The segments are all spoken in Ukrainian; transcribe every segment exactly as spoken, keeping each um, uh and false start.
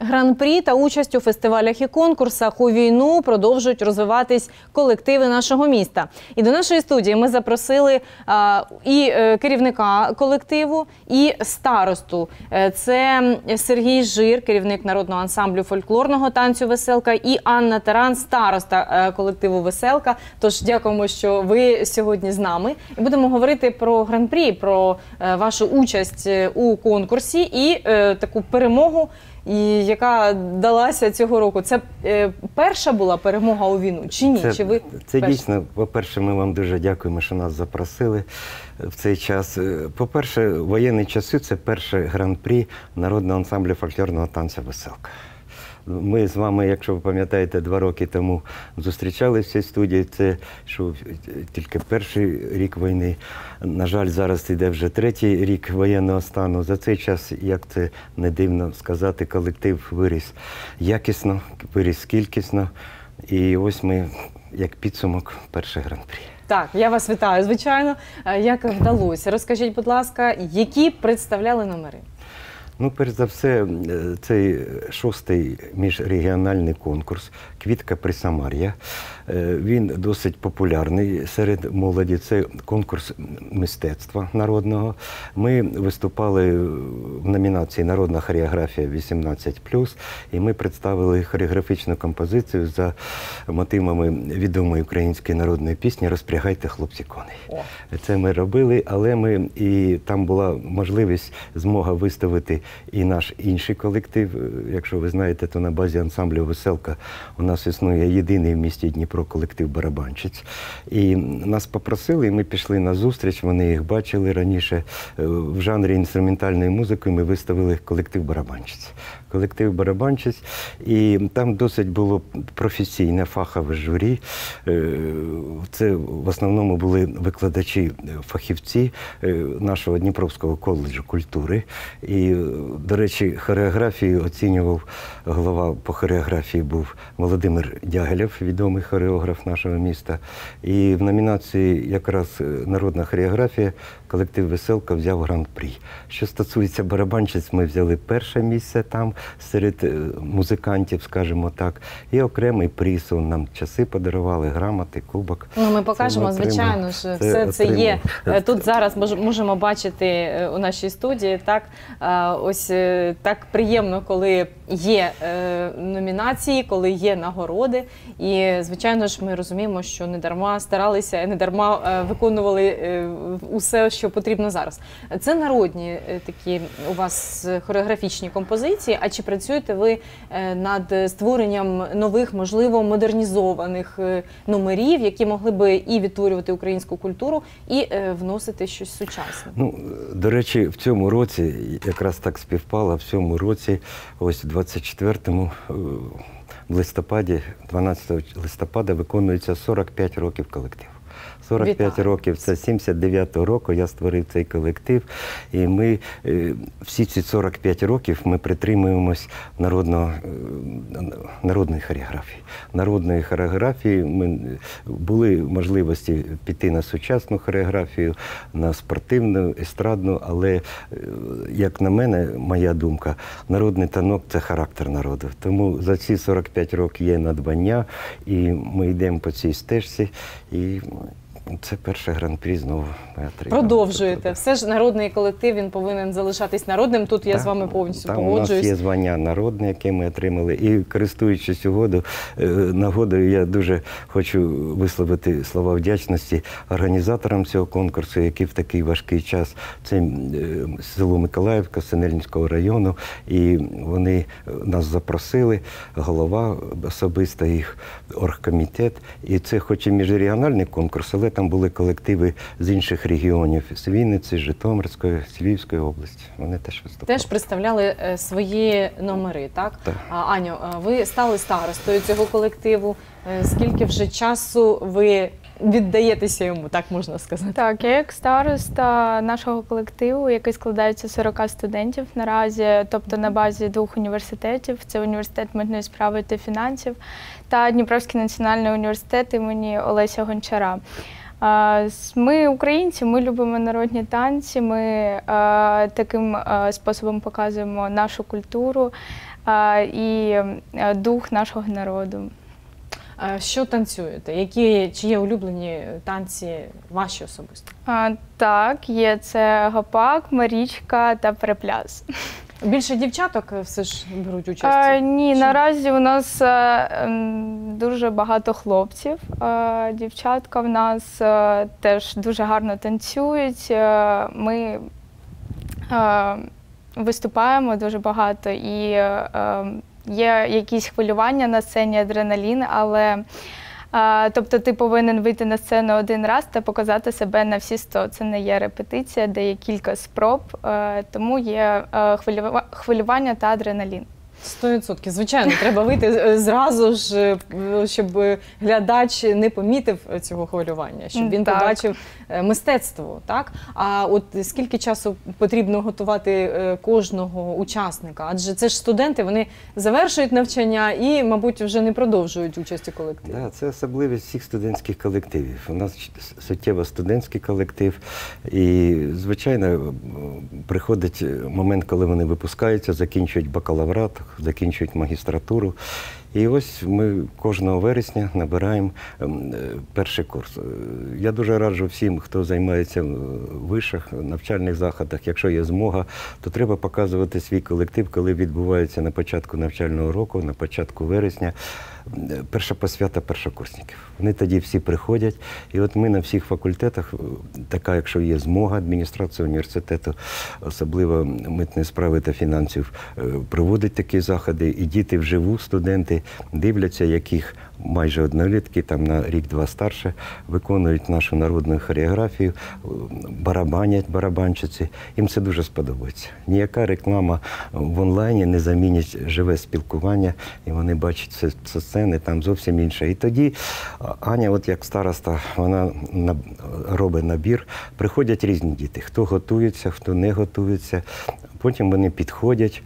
гран-прі та участь у фестивалях і конкурсах. У війну продовжують розвиватись колективи нашого міста. І до нашої студії ми запросили а, і е, керівника колективу, і старосту. Це Сергій Жир, керівник народного ансамблю фольклорного танцю «Веселка», і Анна Таран, староста колективу «Веселка». Тож дякуємо, що ви сьогодні з нами. І будемо говорити про гран-прі, про вашу участь у конкурсі і е, таку перемогу, і яка далася цього року. Це е, перша була перемога у війну чи ні? Це, чи ви це дійсно, по-перше, ми вам дуже дякуємо, що нас запросили в цей час. По-перше, воєнні часи – це перше гран-прі народного ансамблю фольклорного танцю «Веселка». Ми з вами, якщо ви пам'ятаєте, два роки тому зустрічалися в цій студії. Це що тільки перший рік війни. На жаль, зараз йде вже третій рік воєнного стану. За цей час, як це не дивно сказати, колектив виріс якісно, виріс кількісно. І ось ми, як підсумок, перший гран-прі. Так, я вас вітаю, звичайно. Як вдалося? Розкажіть, будь ласка, які представляли номери? Ну, перш за все, цей шостий міжрегіональний конкурс «Квітка Присамар'я». Він досить популярний серед молоді. Це конкурс мистецтва народного. Ми виступали в номінації «Народна хореографія вісімнадцять плюс», і ми представили хореографічну композицію за мотивами відомої української народної пісні «Розпрягайте, хлопці, коней». Це ми робили, але ми, і там була можливість, змога виставити і наш інший колектив. Якщо ви знаєте, то на базі ансамблю «Веселка» у нас існує єдиний в місті Дніпро колектив «Барабанщиць». І нас попросили, і ми пішли на зустріч, вони їх бачили раніше. В жанрі інструментальної музики ми виставили колектив «Барабанщиць». Колектив «Барабанщиць». І там досить було професійне, фахове журі. Це в основному були викладачі, фахівці нашого Дніпровського коледжу культури. І, до речі, хореографію оцінював, голова по хореографії був Володимир Дягелєв, відомий хореограф нашого міста. І в номінації якраз «Народна хореографія» колектив «Веселка» взяв гран-прі. Що стосується барабанщиць, ми взяли перше місце там серед музикантів, скажімо так. І окремий приз, нам часи подарували, грамоти, кубок. Ну, ми покажемо, звичайно, що все це є. Тут зараз можемо бачити у нашій студії, так, ось так приємно, коли є номінації, коли є нагороди. І, звичайно ж, ми розуміємо, що не дарма старалися, не дарма виконували усе, що потрібно зараз. Це народні такі у вас хореографічні композиції, а чи працюєте ви над створенням нових, можливо, модернізованих номерів, які могли би і відтворювати українську культуру, і вносити щось сучасне? Ну, до речі, в цьому році, якраз так співпало, в цьому році, ось в двадцять четвертому в листопаді, дванадцятого листопада, виконується сорок п'ять років колективу. сорок п'ять років, це сімдесят дев'ятого року я створив цей колектив, і ми всі ці сорок п'ять років ми притримуємось народного, народної хореографії. Народної хореографії ми були можливості піти на сучасну хореографію, на спортивну, естрадну, але, як на мене, моя думка, народний танок – це характер народу. Тому за ці сорок п'ять років є надбання, і ми йдемо по цій стежці, і це перше гран-прі знову ми отримали. Продовжуєте. Все ж народний колектив, він повинен залишатись народним. Тут я так, з вами повністю там погоджуюсь. Там у нас є звання народне, яке ми отримали. І, користуючись угодою, нагодою, я дуже хочу висловити слова вдячності організаторам цього конкурсу, які в такий важкий час, це село Миколаївка, Синельницького району, і вони нас запросили, голова особисто їх, оргкомітет. І це хоч і міжрегіональний конкурс, але там були колективи з інших регіонів, з Вінниці, Житомирської, з Львівської області. Вони теж виступали. Теж представляли свої номери, так? Так. Аню, ви стали старостою цього колективу. Скільки вже часу ви віддаєтеся йому, так можна сказати? Так, я як староста нашого колективу, який складається з сорока студентів наразі, тобто на базі двох університетів, це університет митної справи та фінансів та Дніпровський національний університет імені Олеся Гончара. Ми українці, ми любимо народні танці, ми таким способом показуємо нашу культуру. і дух нашого народу. Що танцюєте? Які, чи є улюблені танці ваші особисто? А, так, є. Це гопак, марічка та перепляс. Більше дівчаток все ж беруть участь? А, ні, чи... наразі у нас а, дуже багато хлопців. А, дівчатка в нас а, теж дуже гарно танцюють. А, ми а, виступаємо дуже багато і а, є якісь хвилювання на сцені, адреналін, але а, тобто ти повинен вийти на сцену один раз та показати себе на всі сто. Це не є репетиція, де є кілька спроб, а, тому є а, хвилювання та адреналін. Сто відсотків. Звичайно, треба вийти зразу ж, щоб глядач не помітив цього хвилювання, щоб він так. побачив мистецтво. Так? А от скільки часу потрібно готувати кожного учасника? Адже це ж студенти, вони завершують навчання і, мабуть, вже не продовжують участь у колективі. Да, це особливість всіх студентських колективів. У нас суттєво студентський колектив. І, звичайно, приходить момент, коли вони випускаються, закінчують бакалаврат, закінчують магістратуру. І ось ми кожного вересня набираємо перший курс. Я дуже раджу всім, хто займається в вишах, навчальних заходах, якщо є змога, то треба показувати свій колектив, коли відбувається на початку навчального року, на початку вересня, перша посвята першокурсників. Вони тоді всі приходять, і от ми на всіх факультетах, така, якщо є змога, адміністрація університету, особливо митної справи та фінансів, проводить такі заходи, і діти вживу, студенти, дивляться, яких майже однолітки, там на рік-два старше, виконують нашу народну хореографію, барабанять барабанщиці. Їм це дуже сподобається. Ніяка реклама в онлайні не замінить живе спілкування, і вони бачать це, це сцени, там зовсім інше. І тоді Аня, от як староста, вона робить набір, приходять різні діти, хто готується, хто не готується. Потім вони підходять,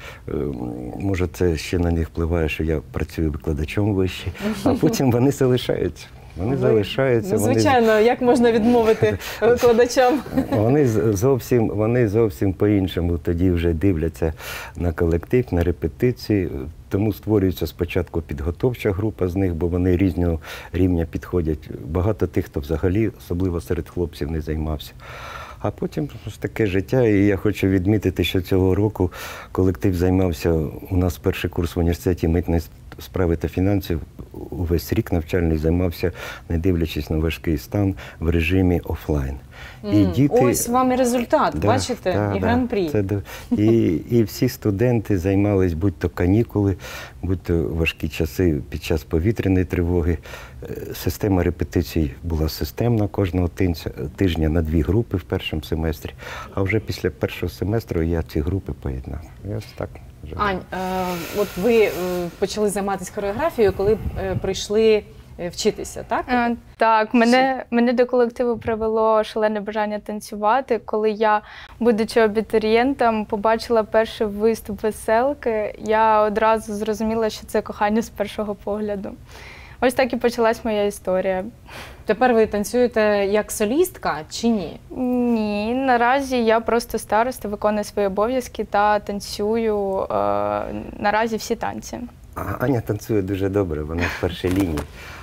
може це ще на них впливає, що я працюю викладачом вищі, а потім вони залишаються. Вони залишаються. Ну, звичайно, вони... як можна відмовити викладачам? Вони зовсім, вони зовсім по-іншому тоді вже дивляться на колектив, на репетиції. Тому створюється спочатку підготовча група з них, бо вони різного рівня підходять. Багато тих, хто взагалі, особливо серед хлопців, не займався. А потім ж таке життя, і я хочу відмітити, що цього року колектив займався, у нас перший курс в університеті митної справи та фінансів, увесь рік навчальний займався, не дивлячись на важкий стан, в режимі офлайн. Mm. І діти... Ось вам і результат, да, бачите, да, і гран-прі. Да, це... і, і всі студенти займались, будь-то канікули, будь-то важкі часи під час повітряної тривоги. Система репетицій була системна кожного тижня на дві групи в першому семестрі, а вже після першого семестру я ці групи поєднав. І ось так. Ань, е, от ви е, почали займатися хореографією, коли е, прийшли вчитися, так? Е, так, мене, мене до колективу привело шалене бажання танцювати. Коли я, будучи абітурієнтом, побачила перший виступ веселки, я одразу зрозуміла, що це кохання з першого погляду. Ось так і почалась моя історія. Тепер ви танцюєте як солістка чи ні? Ні, наразі я просто староста, виконую свої обов'язки та танцюю е, наразі всі танці. Аня танцює дуже добре, вона в першій лінії.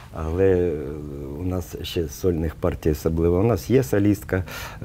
Але у нас ще сольних партій особливо. У нас є солістка,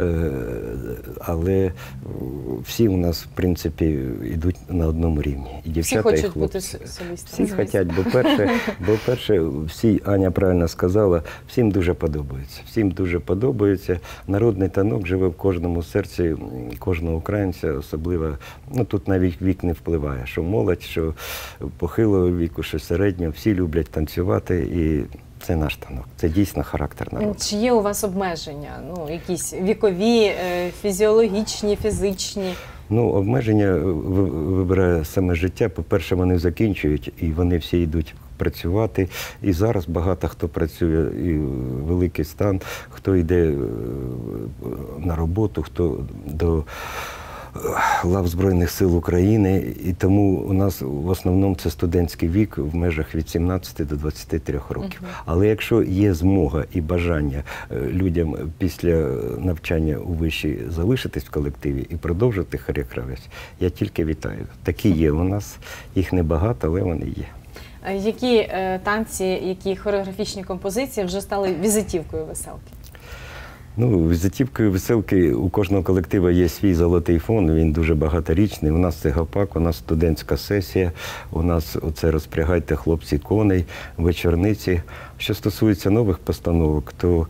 але всі у нас, в принципі, йдуть на одному рівні. І дівчата, всі і хочуть бути хлопці. солістами. Всі хочуть, бо перше, бо перше, всі, Аня правильно сказала, всім дуже подобається. Всім дуже подобається. Народний танок живе в кожному серці кожного українця, особливо, ну тут навіть вік не впливає, що молодь, що похилого віку, що середнього, всі люблять танцювати, і це наш танок, це дійсно характер народу. Чи є у вас обмеження, ну, якісь вікові, фізіологічні, фізичні? Ну, обмеження вибирає саме життя. По-перше, вони закінчують, і вони всі йдуть працювати. І зараз багато хто працює, і великий стан, хто йде на роботу, хто до лав Збройних сил України, і тому у нас в основному це студентський вік в межах від сімнадцяти до двадцяти трьох років. Uh-huh. Але якщо є змога і бажання людям після навчання у виші залишитись в колективі і продовжити хореографію, я тільки вітаю. Такі є у нас, їх небагато, але вони є. Які е, танці, які хореографічні композиції вже стали візитівкою веселки? Ну, візитівкою веселки у кожного колективу є свій золотий фон, він дуже багаторічний. У нас це гопак, у нас студентська сесія, у нас оце «Розпрягайте, хлопці, коней», вечорниці. Що стосується нових постановок, то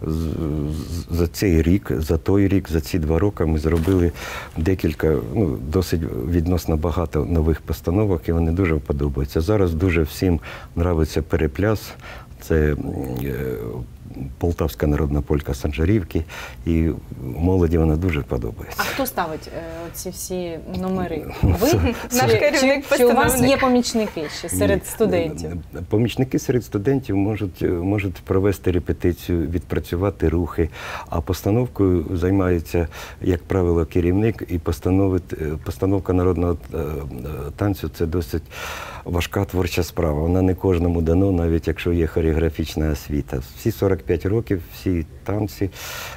за цей рік, за той рік, за ці два роки ми зробили декілька, ну, досить відносно багато нових постановок, і вони дуже подобаються. Зараз дуже всім подобається перепляс. Це Полтавська народна полька Санжарівки, і молоді вона дуже подобається. А хто ставить е, ці всі номери? Ви? Наш керівник, чи, чи у вас є помічники ще серед студентів? Помічники серед студентів можуть, можуть провести репетицію, відпрацювати рухи, а постановкою займається, як правило, керівник, і постановка народного танцю – це досить важка творча справа. Вона не кожному дано, навіть якщо є хореографічна освіта. Всі сорок п'ять років, всі танці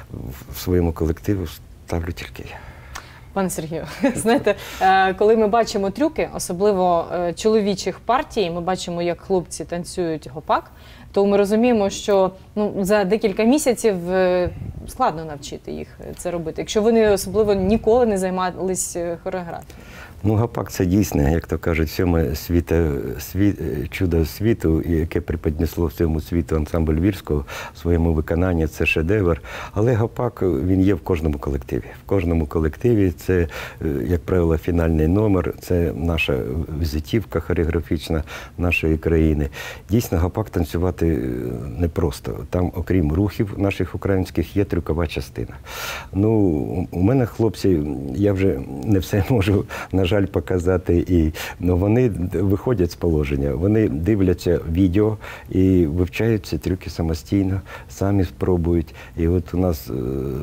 в своєму колективі ставлю тільки я. Пане Сергію, знаєте, коли ми бачимо трюки, особливо чоловічих партій, ми бачимо, як хлопці танцюють гопак, то ми розуміємо, що ну, за декілька місяців складно навчити їх це робити, якщо вони особливо ніколи не займалися хореографією. Ну, гопак – це дійсне, як то кажуть, сьоме світе, світ, чудо світу, яке припіднесло всьому світу ансамбль Вірського в своєму виконанні, це шедевр. Але гопак, він є в кожному колективі. В кожному колективі це, як правило, фінальний номер, це наша візитівка хореографічна нашої країни. Дійсно, гопак танцювати непросто. Там, окрім рухів наших українських, є трюкова частина. Ну, у мене, хлопці, я вже не все можу, на жаль, показати, і ну, вони виходять з положення, вони дивляться відео і вивчають ці трюки самостійно, самі спробують. І от у нас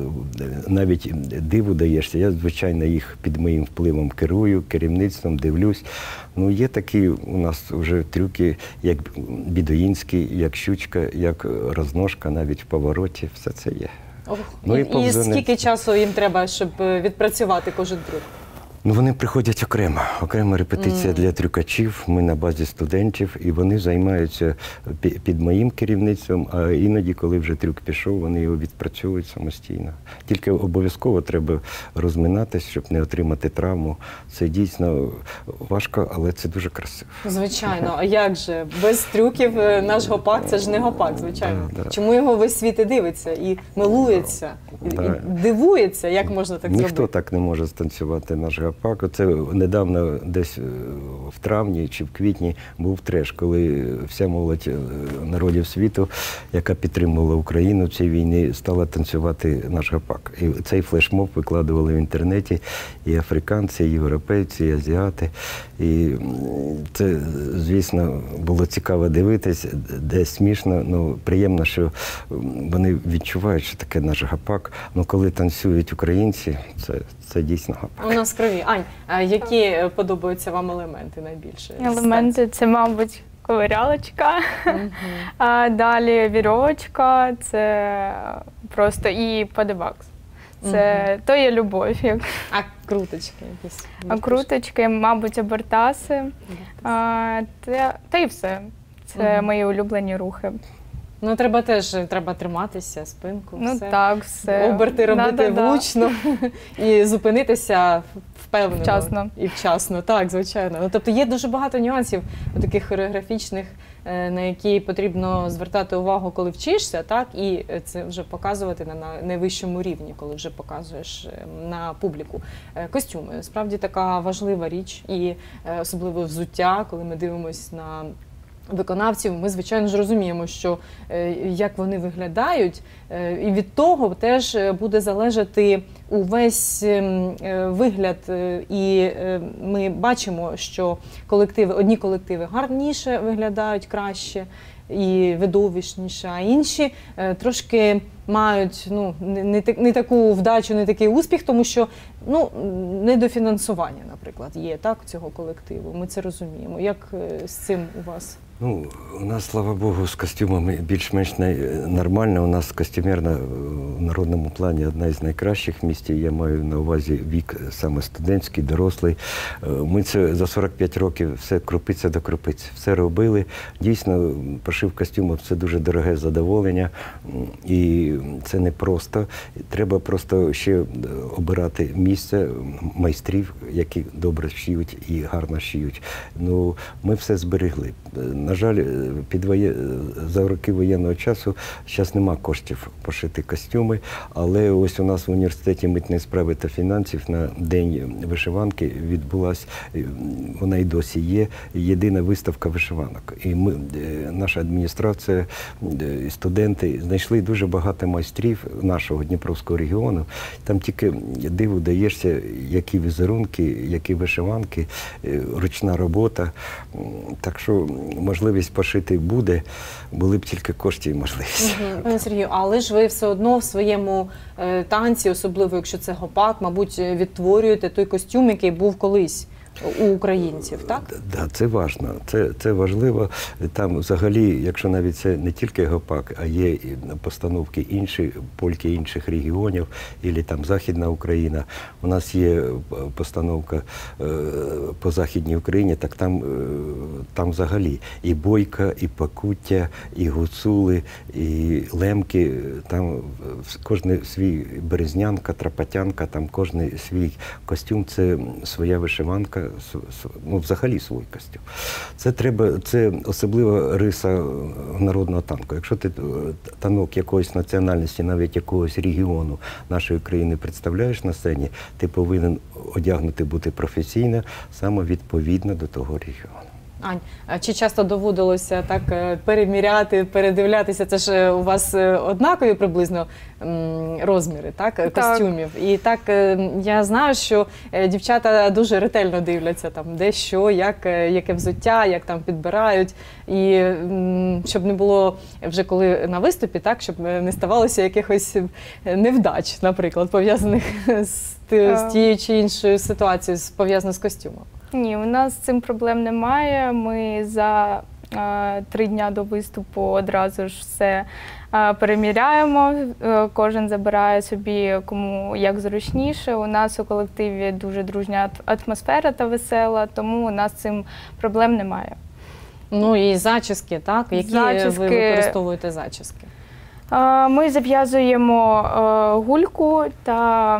навіть диву даєшся, я, звичайно, їх під моїм впливом керую, керівництвом, дивлюсь. Ну, є такі у нас вже трюки, як бідуїнський, як щучка, як розножка, навіть в повороті, все це є. Ох, ну, і, і скільки часу їм треба, щоб відпрацювати кожен трюк? Ну, вони приходять окремо. Окрема репетиція mm. для трюкачів. Ми на базі студентів, і вони займаються під моїм керівництвом, а іноді, коли вже трюк пішов, вони його відпрацьовують самостійно. Тільки обов'язково треба розминатись, щоб не отримати травму. Це дійсно важко, але це дуже красиво. Звичайно. А як же? Без трюків наш гопак – це ж не гопак, звичайно. Да, да. Чому його весь світ і дивиться, і милується, да. і дивується, як можна так Ніхто зробити? Ніхто так не може станцювати наш гопак. Це недавно, десь в травні чи в квітні, був треш, коли вся молодь народів світу, яка підтримувала Україну в цій війні, стала танцювати наш гопак. І цей флешмоб викладували в інтернеті і африканці, і європейці, і азіати. І це, звісно, було цікаво дивитись, де смішно, ну, приємно, що вони відчувають, що таке наш гопак. Ну, коли танцюють українці, це, це дійсно гопак. У нас в крові. Ань, а які подобаються вам елементи найбільше? Елементи – це, мабуть, ковирялочка, uh-huh. а далі вірьовочка, це просто і падебакс. Це uh-huh. то є любов. Як... А круточки якісь? А круточки, мабуть, обертаси, uh-huh. а, та, та і все. Це uh-huh. мої улюблені рухи. Ну, треба теж, треба триматися, спинку, ну, все. Так, все. Оберти робити да, влучно да. і зупинитися впевнено. Вчасно. І вчасно, так, звичайно. Ну, тобто є дуже багато нюансів таких хореографічних, на які потрібно звертати увагу, коли вчишся, так, і це вже показувати на найвищому рівні, коли вже показуєш на публіку. Костюми, справді така важлива річ, і особливо взуття, коли ми дивимося на виконавців, ми, звичайно ж, розуміємо, що е, як вони виглядають, е, і від того теж буде залежати увесь е, вигляд, е, і е, ми бачимо, що колективи, одні колективи гарніше виглядають, краще, і видовищніша, а інші трошки мають ну, не, не, не таку вдачу, не такий успіх, тому що ну, недофінансування, наприклад, є так, цього колективу. Ми це розуміємо. Як з цим у вас? Ну, у нас, слава Богу, з костюмами більш-менш нормально. У нас костюмерна в народному плані одна із найкращих в місті. Я маю на увазі вік саме студентський, дорослий. Ми це за сорок п'ять років все крупиця до крупиці. Все робили. Дійсно, пошив костюмів – це дуже дороге задоволення. І це не просто. Треба просто ще обирати місце майстрів, які добре шиють і гарно шиють. Ну, ми все зберегли. На жаль, під воє... за роки воєнного часу зараз нема коштів пошити костюми, але ось у нас в університеті митної справи та фінансів на День вишиванки відбулася, вона і досі є, єдина виставка вишиванок. І ми, наша адміністрація, студенти знайшли дуже багато майстрів нашого Дніпровського регіону. Там тільки диву даєшся, які візерунки, які вишиванки, ручна робота. Так що можливість пошити буде, були б тільки кошти і можливість. Угу. Пане Сергію, але ж ви все одно в своєму е, танці, особливо якщо це гопак, мабуть, відтворюєте той костюм, який був колись у українців, так? Так, це важливо, це, це важливо. Там взагалі, якщо навіть це не тільки гопак, а є і постановки інші, польки інших регіонів, або там Західна Україна. У нас є постановка е, по Західній Україні, так там, е, там взагалі і бойка, і покуття, і гуцули, і лемки, там кожен свій березнянка, трапатянка, там кожен свій костюм, це своя вишиванка, ну, взагалі свій костюм. Це треба, це особлива риса народного танку. Якщо ти танок якоїсь національності, навіть якогось регіону нашої країни представляєш на сцені, ти повинен одягнути бути професійно, саме відповідно до того регіону. Ань, а чи часто доводилося так переміряти, передивлятися? Це ж у вас однакові приблизно розміри, так, костюмів. Так. І так я знаю, що дівчата дуже ретельно дивляться там, де що, як, яке взуття, як там підбирають. І щоб не було вже коли на виступі, так, щоб не ставалося якихось невдач, наприклад, пов'язаних з, з тією чи іншою ситуацією, пов'язаною з костюмом. Ні, у нас з цим проблем немає. Ми за е, три дня до виступу одразу ж все е, переміряємо. Е, кожен забирає собі, кому як зручніше. У нас у колективі дуже дружня атмосфера та весела, тому у нас з цим проблем немає. Ну і зачіски, так? Які зачіски... ви використовуєте зачіски? Е, ми зав'язуємо е, гульку та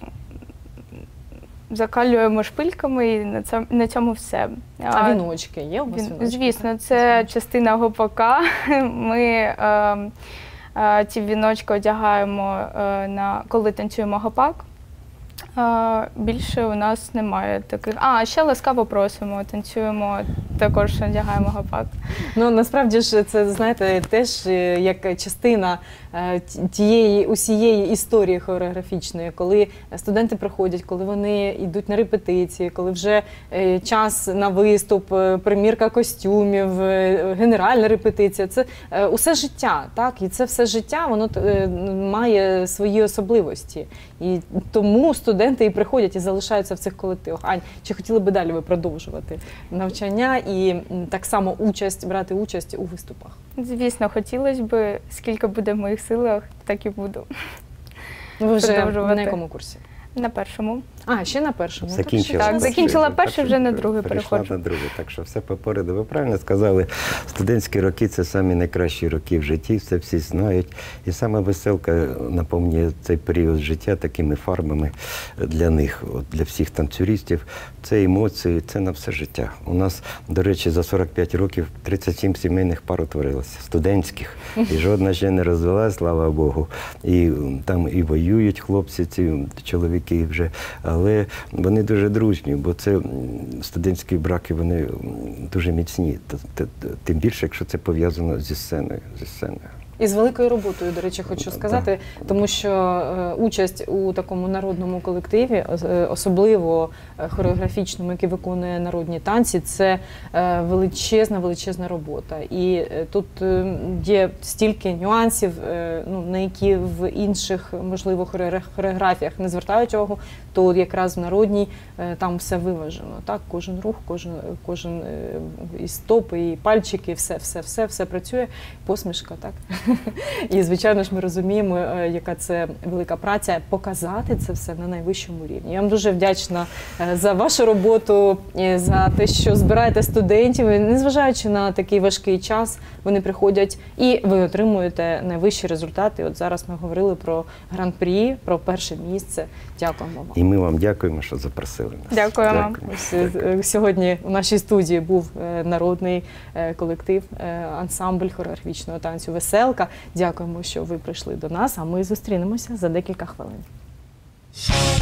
закалюємо шпильками, і на цьому, на цьому все. А віночки є у вас? Віночки? Звісно, це частина гопака. Ми е, е, ці віночки одягаємо, е, на, коли танцюємо гопак. Е, більше у нас немає таких. А, ще ласкаво просимо, танцюємо, також одягаємо гопак. Ну, насправді ж це, знаєте, теж як частина тієї усієї історії хореографічної, коли студенти приходять, коли вони йдуть на репетиції, коли вже час на виступ, примірка костюмів, генеральна репетиція. Це усе життя, так? І це все життя, воно має свої особливості. І тому студенти і приходять, і залишаються в цих колективах. Ань, чи хотіли би далі ви продовжувати навчання і так само участь, брати участь у виступах? Звісно, хотілося б, скільки буде в моїх силах, так і буду. Ви вже на якому курсі? На першому. А, ще на першому. Закінчила, так, перший, закінчила перший, вже на другий переходжу. переходжу. на другий, так що все попереду. Ви правильно сказали, студентські роки – це самі найкращі роки в житті, це всі знають. І саме веселка наповнює цей період життя такими фарбами для них, от, для всіх танцюристів. Це емоції, це на все життя. У нас, до речі, за сорок п'ять років тридцять сім сімейних пар утворилося, студентських. І жодна ще не розвелась, слава Богу. І там і воюють хлопці, ці чоловіки вже. Але вони дуже дружні, бо це студентські браки, вони дуже міцні. Тим більше, якщо це пов'язано зі сценою. Зі сценою. І з великою роботою, до речі, хочу сказати, тому що е, участь у такому народному колективі, е, особливо хореографічному, який виконує народні танці, це е, величезна, величезна робота. І е, тут е, є стільки нюансів, е, ну, на які в інших, можливо, хореографіях не звертають увагу, то якраз в народній е, там все виважено. Так? Кожен рух, кожен, кожен е, і стопи, і пальчики, все, все, все, все працює, посмішка, так? І, звичайно ж, ми розуміємо, яка це велика праця показати це все на найвищому рівні. Я вам дуже вдячна за вашу роботу, за те, що збираєте студентів. Незважаючи на такий важкий час, вони приходять і ви отримуєте найвищі результати. От зараз ми говорили про гран-прі, про перше місце. Дякуємо вам. І ми вам дякуємо, що запросили нас. Дякуємо. Дякую. Сьогодні у нашій студії був народний колектив, ансамбль хореографічного танцю «Веселка». Дякуємо, що ви прийшли до нас, а ми зустрінемося за декілька хвилин.